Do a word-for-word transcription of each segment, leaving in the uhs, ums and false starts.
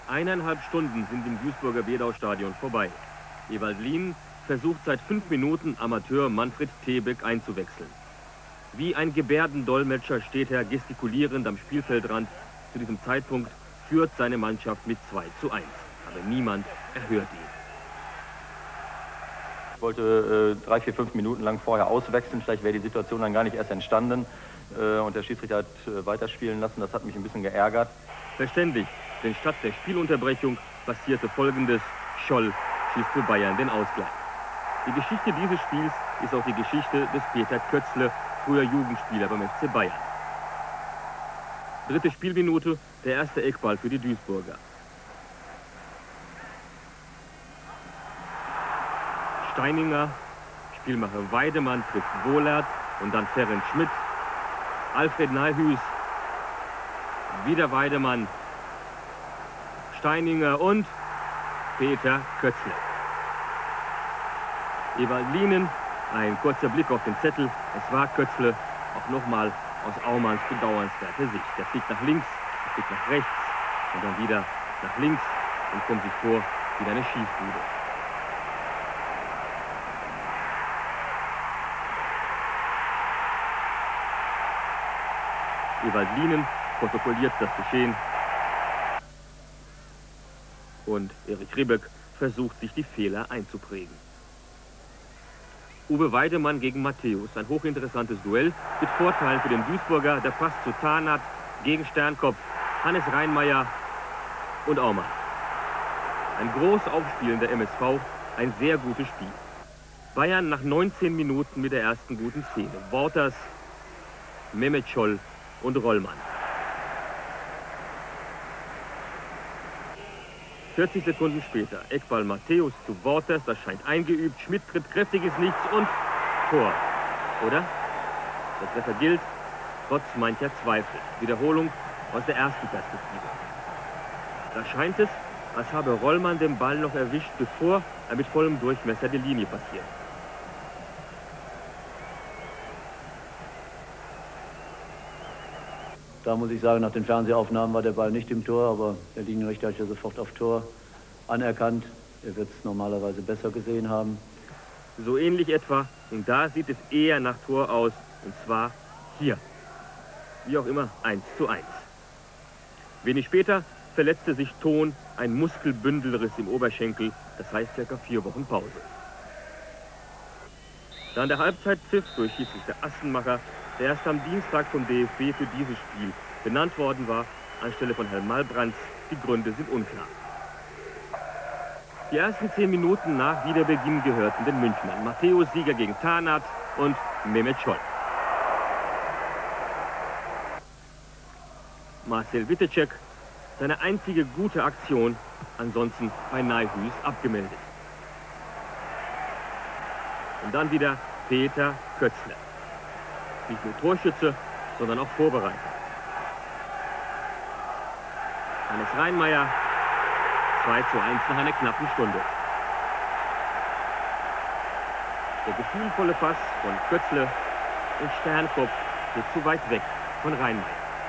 Eineinhalb Stunden sind im Duisburger Wedau-Stadion vorbei. Ewald Lien versucht seit fünf Minuten, Amateur Manfred Tebeck einzuwechseln. Wie ein Gebärdendolmetscher steht er gestikulierend am Spielfeldrand. Zu diesem Zeitpunkt führt seine Mannschaft mit zwei zu eins. Aber niemand erhört ihn. Ich wollte äh, drei, vier, fünf Minuten lang vorher auswechseln. Vielleicht wäre die Situation dann gar nicht erst entstanden. Äh, und der Schiedsrichter hat äh, weiterspielen lassen. Das hat mich ein bisschen geärgert. Verständlich, denn statt der Spielunterbrechung passierte Folgendes. Scholl schießt für Bayern den Ausgleich. Die Geschichte dieses Spiels ist auch die Geschichte des Peter Kötzle, früher Jugendspieler beim F C Bayern. Dritte Spielminute, der erste Eckball für die Duisburger. Steininger, Spielmacher Weidemann trifft Wohlert und dann Ferenc Schmidt. Alfred Nahüs, wieder Weidemann, Steininger und Peter Kötzle. Ewald Lien, ein kurzer Blick auf den Zettel. Es war Kötzle, auch nochmal aus Aumanns bedauernswerter Sicht. Der fliegt nach links, der fliegt nach rechts und dann wieder nach links und kommt sich vor wie eine Schießbude. Ewald Lien protokolliert das Geschehen. Und Erik Ribbeck versucht, sich die Fehler einzuprägen. Uwe Weidemann gegen Matthäus, ein hochinteressantes Duell mit Vorteilen für den Duisburger, der Pass zu Tarnath gegen Sternkopf, Hannes Reinmeier und Aumann. Ein groß aufspielender M S V, ein sehr gutes Spiel. Bayern nach neunzehn Minuten mit der ersten guten Szene. Worters, Mehmet Scholl und Rollmann. vierzig Sekunden später, Eckball Matthäus zu Worters, das scheint eingeübt, Schmidt tritt kräftiges Nichts und Tor. Oder? Der Treffer gilt, trotz mancher Zweifel. Wiederholung aus der ersten Perspektive. Da scheint es, als habe Rollmann den Ball noch erwischt, bevor er mit vollem Durchmesser die Linie passiert. Da muss ich sagen, nach den Fernsehaufnahmen war der Ball nicht im Tor, aber der Linienrichter hat ja sofort auf Tor anerkannt. Er wird es normalerweise besser gesehen haben. So ähnlich etwa, und da sieht es eher nach Tor aus, und zwar hier. Wie auch immer, eins zu eins. Wenig später verletzte sich Thon, ein Muskelbündelriss im Oberschenkel, das heißt circa vier Wochen Pause. Dann der Halbzeitpfiff durch Schiedsrichter Assenmacher, der erst am Dienstag vom D F B für dieses Spiel benannt worden war, anstelle von Herrn Malbrands. Die Gründe sind unklar. Die ersten zehn Minuten nach Wiederbeginn gehörten den Münchnern. Matthäus Sieger gegen Tarnath und Mehmet Scholl. Marcel Wittecek, seine einzige gute Aktion, ansonsten bei Nahüs abgemeldet. Und dann wieder Peter Kötzle. Nicht nur Torschütze, sondern auch Vorbereiter. Hannes Reinmeier, zwei zu eins nach einer knappen Stunde. Der gefühlvolle Pass von Kötzle und Sternkopf geht zu weit weg von Reinmeier.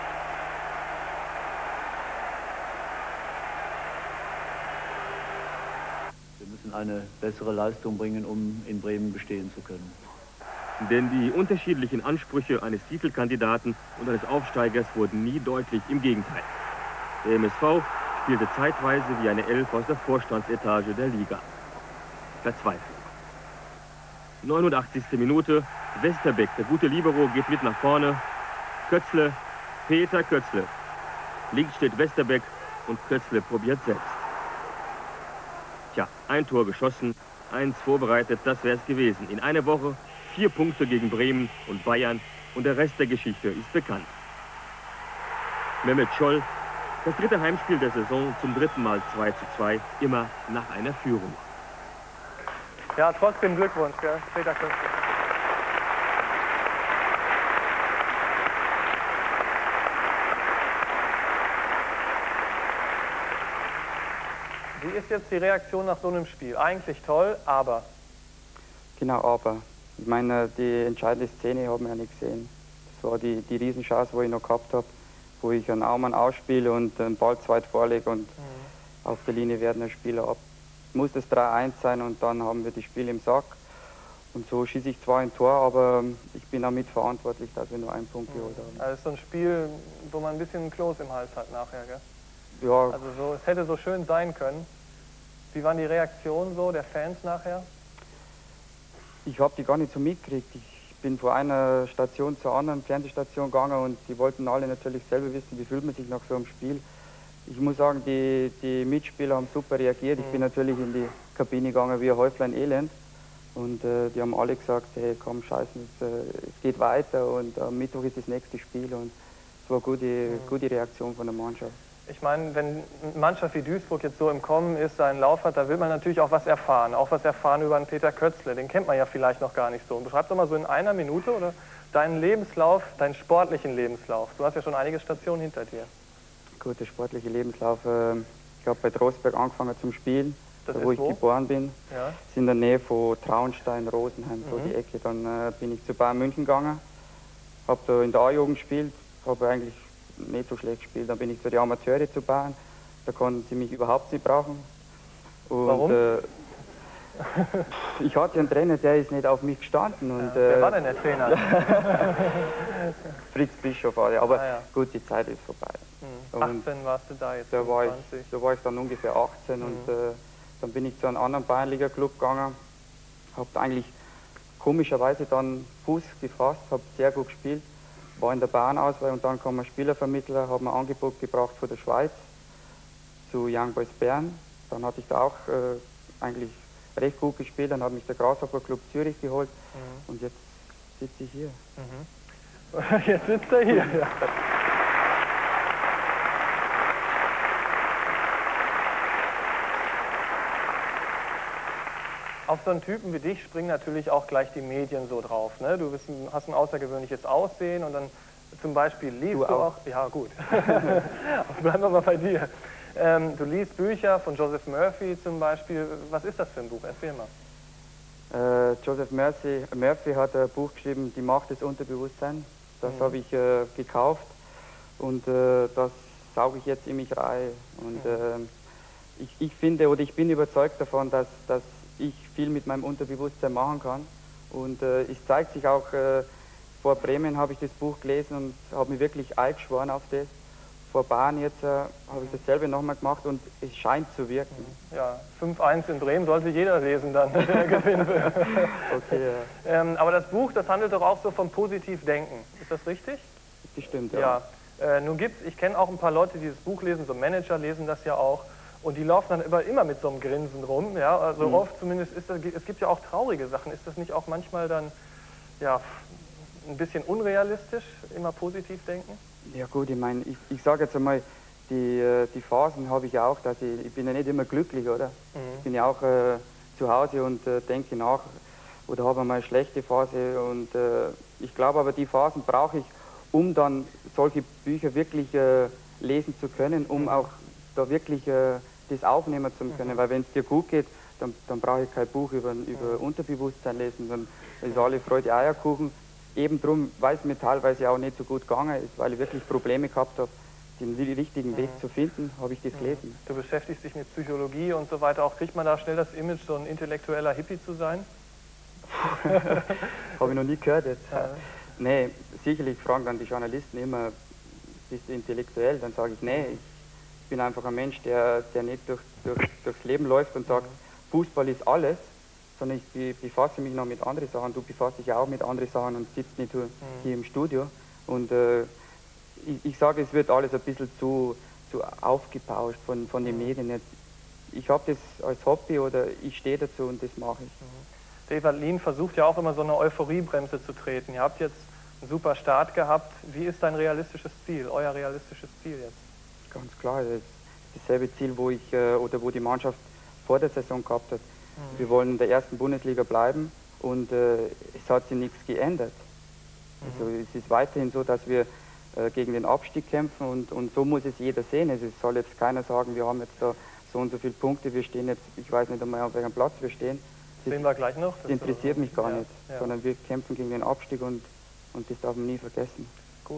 Wir müssen eine bessere Leistung bringen, um in Bremen bestehen zu können. Denn die unterschiedlichen Ansprüche eines Titelkandidaten und eines Aufsteigers wurden nie deutlich, im Gegenteil. Der M S V spielte zeitweise wie eine Elf aus der Vorstandsetage der Liga. Verzweiflung. neunundachtzigste Minute, Westerbeck, der gute Libero, geht mit nach vorne. Kötzle, Peter Kötzle. Links steht Westerbeck und Kötzle probiert selbst. Tja, ein Tor geschossen, eins vorbereitet, das wäre es gewesen. In einer Woche vier Punkte gegen Bremen und Bayern und der Rest der Geschichte ist bekannt. Mehmet Scholl, das dritte Heimspiel der Saison, zum dritten Mal zwei zu zwei, immer nach einer Führung. Ja, trotzdem Glückwunsch, gell? Peter Kötzle. Wie ist jetzt die Reaktion nach so einem Spiel? Eigentlich toll, aber... Genau, aber. Ich meine, die entscheidende Szene haben wir ja nicht gesehen. Das war die, die Riesenchance, wo ich noch gehabt habe, wo ich einen Aumann ausspiele und den Ball zweit vorlege. Und mhm. auf der Linie werten der Spieler ab. Muss das drei eins sein und dann haben wir das Spiel im Sack. Und so schieße ich zwar ein Tor, aber ich bin auch mitverantwortlich, dass wir nur einen Punkt geholt haben. Also so ein Spiel, wo man ein bisschen Kloß im Hals hat nachher, gell? Ja, Also so, es hätte so schön sein können. Wie waren die Reaktionen so der Fans nachher? ich habe die gar nicht so mitgekriegt. Ich bin von einer Station zur anderen Fernsehstation gegangen und die wollten alle natürlich selber wissen, wie fühlt man sich nach so einem Spiel. Ich muss sagen, die, die Mitspieler haben super reagiert. Ich bin natürlich in die Kabine gegangen wie ein Häuflein Elend. Und äh, die haben alle gesagt, hey komm, scheißen, es, äh, es geht weiter und am Mittwoch ist das nächste Spiel. Und es war eine gute, mhm. gute Reaktion von der Mannschaft. Ich meine, wenn eine Mannschaft wie Duisburg jetzt so im Kommen ist, seinen Lauf hat, da will man natürlich auch was erfahren. Auch was erfahren über einen Peter Kötzle. Den kennt man ja vielleicht noch gar nicht so. Und beschreib doch mal so in einer Minute oder deinen Lebenslauf, deinen sportlichen Lebenslauf. Du hast ja schon einige Stationen hinter dir. Gut, der sportliche Lebenslauf. Äh, ich habe bei Trostberg angefangen zum Spielen. Da, wo ich wo? geboren bin, ja. ist in der Nähe von Traunstein, Rosenheim, so mhm. die Ecke. Dann äh, bin ich zu Bayern München gegangen, habe da in der A-Jugend gespielt, habe eigentlich nicht so schlecht gespielt. Dann bin ich zu den Amateure zu Bayern, da konnten sie mich überhaupt nicht brauchen. Und, Warum? Äh, ich hatte einen Trainer, der ist nicht auf mich gestanden. Und, ja, wer äh, war denn der Trainer? Fritz Bischof war der, aber ah, ja. gut, die Zeit ist vorbei. Mhm. achtzehn warst du da jetzt? Da war, ich, da war ich dann ungefähr achtzehn mhm. und äh, dann bin ich zu einem anderen Bayernliga-Club gegangen, habe eigentlich komischerweise dann Fuß gefasst, habe sehr gut gespielt, war in der Bayern-Auswahl und dann kam ein Spielervermittler, hat mir ein Angebot gebracht von der Schweiz zu Young Boys Bern. Dann hatte ich da auch äh, eigentlich recht gut gespielt, dann hat mich der Grasshopper Club Zürich geholt mhm. und jetzt sitze ich hier. Mhm. Jetzt sitzt er hier. Ja. Auf so einen Typen wie dich springen natürlich auch gleich die Medien so drauf. Ne? Du bist ein, hast ein außergewöhnliches Aussehen und dann zum Beispiel liest du, du auch. auch. Ja, gut. Bleiben wir mal bei dir. Ähm, du liest Bücher von Joseph Murphy zum Beispiel. Was ist das für ein Buch? Erzähl mal. Äh, Joseph Murphy, Murphy hat ein Buch geschrieben, Die Macht des Unterbewusstseins. Das mhm. habe ich äh, gekauft und äh, das sauge ich jetzt in mich rein. Und mhm. äh, ich, ich finde oder ich bin überzeugt davon, dass, dass ich viel mit meinem Unterbewusstsein machen kann. Und äh, es zeigt sich auch, äh, vor Bremen habe ich das Buch gelesen und habe mich wirklich eingeschworen auf das. Vor Bayern jetzt äh, habe ich dasselbe nochmal gemacht und es scheint zu wirken. Ja, fünf eins in Bremen sollte jeder lesen dann, der gewinnen will. Okay, ja. ähm, aber das Buch, das handelt doch auch so vom Positivdenken. Ist das richtig? Das stimmt, ja. Ja. Äh, nun gibt's, ich kenne auch ein paar Leute, die das Buch lesen, so Manager lesen das ja auch. Und die laufen dann immer, immer mit so einem Grinsen rum, ja, also mhm. oft zumindest ist das, es gibt ja auch traurige Sachen, ist das nicht auch manchmal dann, ja, ein bisschen unrealistisch, immer positiv denken? Ja gut, ich meine, ich, ich sage jetzt einmal, die, die Phasen habe ich auch, dass ich, ich bin ja nicht immer glücklich, oder? Mhm. Ich bin ja auch äh, zu Hause und äh, denke nach oder habe einmal eine schlechte Phase und äh, ich glaube aber, die Phasen brauche ich, um dann solche Bücher wirklich äh, lesen zu können, um mhm. auch da wirklich äh, das aufnehmen zu können, mhm. weil wenn es dir gut geht, dann, dann brauche ich kein Buch über, über mhm. Unterbewusstsein lesen, dann ist alle Freude Eierkuchen. Eben drum, weil es mir teilweise auch nicht so gut gegangen ist, weil ich wirklich Probleme gehabt habe, den richtigen mhm. Weg zu finden, habe ich das mhm. gelesen. Du beschäftigst dich mit Psychologie und so weiter, auch kriegt man da schnell das Image, so ein intellektueller Hippie zu sein? Habe ich noch nie gehört jetzt. Ja. Nee, sicherlich fragen dann die Journalisten immer, bist du intellektuell? Dann sage ich, nee, ich Ich bin einfach ein Mensch, der, der nicht durch, durch, durchs Leben läuft und sagt, Fußball ist alles, sondern ich befasse mich noch mit anderen Sachen. Du befasst dich ja auch mit anderen Sachen und sitzt nicht nur mhm. hier im Studio. Und äh, ich, ich sage, es wird alles ein bisschen zu, zu aufgebauscht von, von den Medien. Ich habe das als Hobby oder ich stehe dazu und das mache ich. Mhm. Der Ewald Lien versucht ja auch immer so eine Euphoriebremse zu treten. Ihr habt jetzt einen super Start gehabt. Wie ist dein realistisches Ziel, euer realistisches Ziel jetzt? Ganz klar, das ist dasselbe Ziel, wo ich äh, oder wo die Mannschaft vor der Saison gehabt hat. Mhm. Wir wollen in der ersten Bundesliga bleiben und äh, es hat sich nichts geändert. Mhm. Also es ist weiterhin so, dass wir äh, gegen den Abstieg kämpfen und, und so muss es jeder sehen. Also es soll jetzt keiner sagen, wir haben jetzt da so und so viele Punkte, wir stehen jetzt, ich weiß nicht einmal, auf welchem Platz wir stehen. Das sehen wir gleich noch. Das interessiert mich gar ja, nicht, ja. sondern wir kämpfen gegen den Abstieg und, und das darf man nie vergessen.